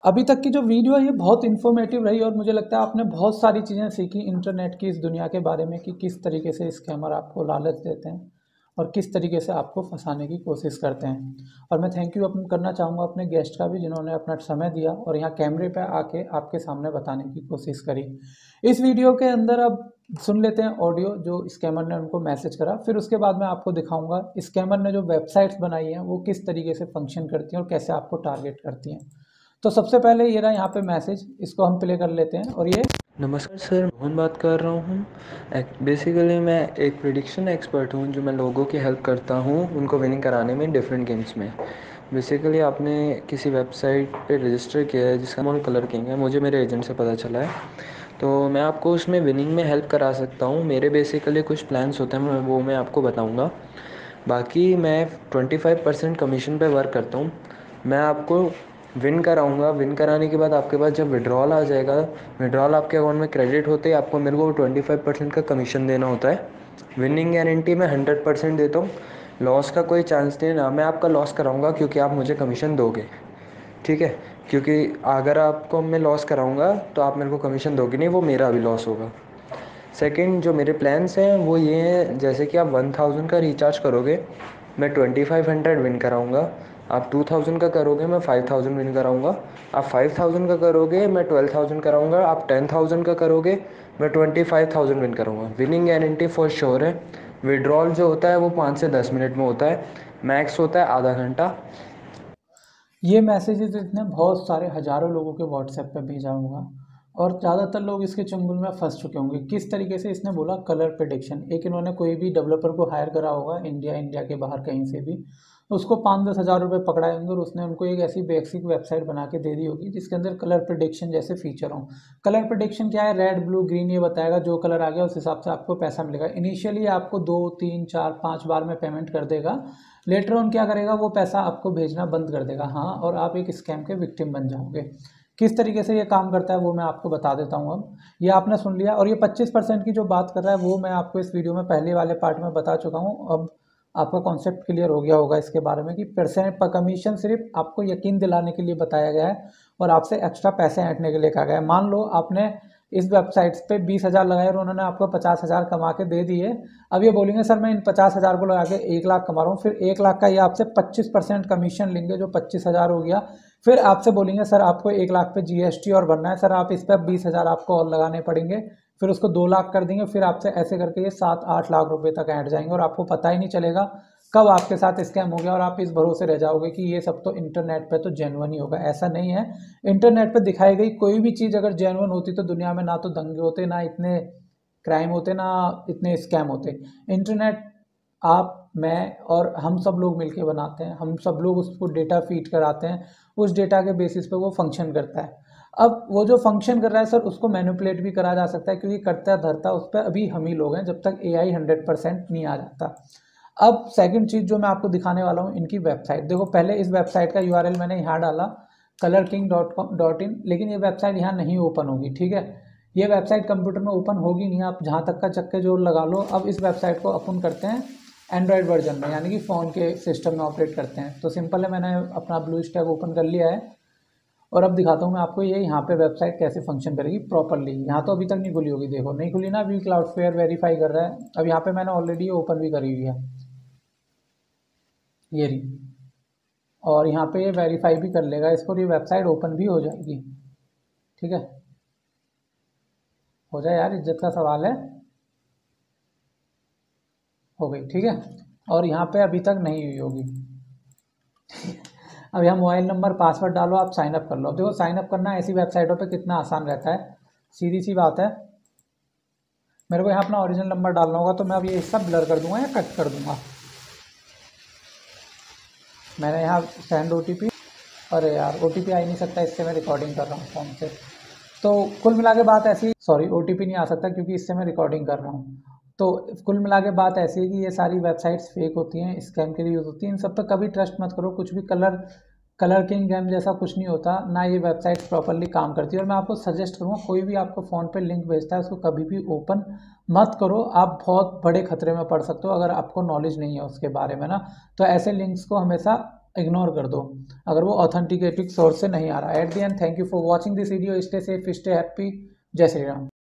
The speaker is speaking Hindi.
अभी तक की जो वीडियो है ये बहुत इन्फॉर्मेटिव रही और मुझे लगता है आपने बहुत सारी चीज़ें सीखी इंटरनेट की इस दुनिया के बारे में कि किस तरीके से स्कैमर आपको लालच देते हैं और किस तरीके से आपको फंसाने की कोशिश करते हैं। और मैं थैंक यू अपन करना चाहूँगा अपने गेस्ट का भी जिन्होंने अपना समय दिया और यहाँ कैमरे पे आके आपके सामने बताने की कोशिश करी। इस वीडियो के अंदर अब सुन लेते हैं ऑडियो जो स्कैमर ने उनको मैसेज करा, फिर उसके बाद मैं आपको दिखाऊंगा स्कैमर ने जो वेबसाइट्स बनाई हैं वो किस तरीके से फंक्शन करती हैं और कैसे आपको टारगेट करती हैं। तो सबसे पहले ये रहा यहाँ पे मैसेज, इसको हम प्ले कर लेते हैं। और ये नमस्कार सर, मोहन बात कर रहा हूँ। बेसिकली मैं एक प्रिडिक्शन एक्सपर्ट हूँ जो मैं लोगों की हेल्प करता हूँ उनको विनिंग कराने में डिफरेंट गेम्स में। बेसिकली आपने किसी वेबसाइट पे रजिस्टर किया है जिसका नाम कलर किंग है, मुझे मेरे एजेंट से पता चला है। तो मैं आपको उसमें विनिंग में हेल्प करा सकता हूँ। मेरे बेसिकली कुछ प्लान्स होते हैं, वो मैं आपको बताऊँगा। बाकी मैं 25% कमीशन पे वर्क करता हूँ। मैं आपको विन कराऊंगा। विन कराने के बाद आपके पास जब विड्रॉल आ जाएगा, विड्रॉल आपके अकाउंट में क्रेडिट होते ही आपको मेरे को 25% का कमीशन देना होता है। विनिंग गारंटी मैं 100% देता हूँ। लॉस का कोई चांस नहीं है, ना मैं आपका लॉस कराऊंगा क्योंकि आप मुझे कमीशन दोगे। ठीक है, क्योंकि अगर आपको मैं लॉस कराऊंगा तो आप मेरे को कमीशन दोगे नहीं, वो मेरा भी लॉस होगा। सेकंड, जो मेरे प्लान्स हैं वो ये हैं, जैसे कि आप 1000 का रिचार्ज करोगे मैं 2500 विन कराऊंगा। आप 2000 का करोगे मैं 5000 विन कराऊंगा। आप 5000 का करोगे मैं 12000 कराऊंगा। आप 10000 का करोगे मैं 25000 विन कराऊंगा। विनिंग गारंटी फॉर श्योर है। विड्रॉल जो होता है वो 5 से 10 मिनट में होता है, मैक्स होता है आधा घंटा। ये मैसेजेस इतने बहुत सारे हज़ारों लोगों के व्हाट्सएप पे भेजा होगा और ज़्यादातर लोग इसके चंगुल में फंस चुके होंगे। किस तरीके से इसने बोला कलर प्रेडिक्शन, एक इन्होंने कोई भी डेवलपर को हायर करा होगा इंडिया के बाहर कहीं से भी, उसको 5-10 हज़ार रुपये पकड़ाए होंगे और उसने उनको एक ऐसी बेसिक वेबसाइट बना के दे दी होगी जिसके अंदर कलर प्रेडिक्शन जैसे फीचर हों। कलर प्रेडिक्शन क्या है, रेड ब्लू ग्रीन ये बताएगा, जो कलर आ गया उस हिसाब से आपको पैसा मिलेगा। इनिशियली आपको 2-3-4-5 बार में पेमेंट कर देगा, लेटर ऑन क्या करेगा वो पैसा आपको भेजना बंद कर देगा। हाँ, और आप एक स्कैम के विक्टिम बन जाओगे। किस तरीके से ये काम करता है वो मैं आपको बता देता हूँ। अब ये आपने सुन लिया और ये 25% की जो बात कर रहा है वो मैं आपको इस वीडियो में पहले वाले पार्ट में बता चुका हूँ। अब आपका कॉन्सेप्ट क्लियर हो गया होगा इसके बारे में कि परसेंट पर कमीशन सिर्फ आपको यकीन दिलाने के लिए बताया गया है और आपसे एक्स्ट्रा पैसे ऐंठने के लिए कहा गया है। मान लो आपने इस वेबसाइट्स पे 20,000 लगाए और उन्होंने आपको 50,000 कमा के दे दिए। अब ये बोलेंगे सर मैं इन 50,000 को लगा के 1 लाख कमा रहा हूँ, फिर 1 लाख का ये आपसे 25% कमीशन लेंगे जो 25,000 हो गया। फिर आपसे बोलेंगे सर आपको 1 लाख पे जीएसटी और भरना है, सर आप इस पर 20,000 आपको और लगाने पड़ेंगे, फिर उसको 2 लाख कर देंगे। फिर आपसे ऐसे करके ये 7-8 लाख रुपए तक ऐंठ जाएंगे और आपको पता ही नहीं चलेगा कब आपके साथ स्कैम हो गया और आप इस भरोसे रह जाओगे कि ये सब तो इंटरनेट पे तो जेन्युइन ही होगा। ऐसा नहीं है। इंटरनेट पे दिखाई गई कोई भी चीज़ अगर जेन्युइन होती तो दुनिया में ना तो दंगे होते, ना इतने क्राइम होते, ना इतने स्कैम होते। इंटरनेट आप, मैं और हम सब लोग मिलके बनाते हैं, हम सब लोग उसको डेटा फीड कराते हैं, उस डेटा के बेसिस पे वो फंक्शन करता है। अब वो जो फंक्शन कर रहा है सर उसको मैनिपुलेट भी करा जा सकता है क्योंकि करता धरता उस पर अभी हम ही लोग हैं जब तक एआई 100% नहीं आ जाता। अब सेकंड चीज़ जो मैं आपको दिखाने वाला हूँ इनकी वेबसाइट देखो। पहले इस वेबसाइट का यूआरएल मैंने यहाँ डाला colorking.com.in, लेकिन ये वेबसाइट यहाँ नहीं ओपन होगी। ठीक है, ये वेबसाइट कंप्यूटर में ओपन होगी नहीं, आप जहाँ तक का चक्के जोड़ लगा लो। अब इस वेबसाइट को ओपन करते हैं एंड्रॉयड वर्जन में, यानी कि फ़ोन के सिस्टम में ऑपरेट करते हैं। तो सिंपल है, मैंने अपना ब्लू स्टैक ओपन कर लिया है और अब दिखाता हूँ मैं आपको ये यहाँ पे वेबसाइट कैसे फंक्शन करेगी प्रॉपरली। यहाँ तो अभी तक नहीं खुली होगी, देखो नहीं खुली ना, अभी क्लाउडफ्लेयर वेरीफाई कर रहा है। अब यहाँ पे मैंने ऑलरेडी ओपन भी करी हुई है, ये रही, और यहाँ पे ये वेरीफाई भी कर लेगा इसको और ये वेबसाइट ओपन भी हो जाएगी। ठीक है, हो जाए यार, इज्जत का सवाल है। हो गई, ठीक है। और यहाँ पे अभी तक नहीं हुई होगी। अब यहाँ मोबाइल नंबर पासवर्ड डालो, आप साइन अप कर लो। अब देखो साइन अप करना ऐसी वेबसाइटों पे कितना आसान रहता है, सीधी सी बात है। मेरे को यहाँ अपना ओरिजिनल नंबर डालना होगा तो मैं अब ये सब ब्लर कर दूंगा या कट कर दूंगा। मैंने यहाँ सेंड ओटीपी, अरे यार ओटीपी आ ही नहीं सकता, इससे मैं रिकॉर्डिंग कर रहा हूँ फ़ोन से। तो कुल मिला के बात ऐसी, सॉरी ओटीपी नहीं आ सकता क्योंकि इससे मैं रिकॉर्डिंग कर रहा हूँ। तो कुल मिला के बात ऐसी है कि ये सारी वेबसाइट्स फेक होती हैं, स्कैम के लिए यूज़ होती हैं। इन सब पे कभी ट्रस्ट मत करो, कुछ भी कलर किंग गेम जैसा कुछ नहीं होता ना, ये वेबसाइट्स प्रॉपरली काम करती है। और मैं आपको सजेस्ट करूँगा कोई भी आपको फ़ोन पे लिंक भेजता है उसको कभी भी ओपन मत करो, आप बहुत बड़े खतरे में पड़ सकते हो अगर आपको नॉलेज नहीं है उसके बारे में ना। तो ऐसे लिंक्स को हमेशा इग्नोर कर दो अगर वो ऑथेंटिकेटिक सोर्स से नहीं आ रहा। At the end, thank you for watching this video. Stay safe, stay happy. जय श्री राम।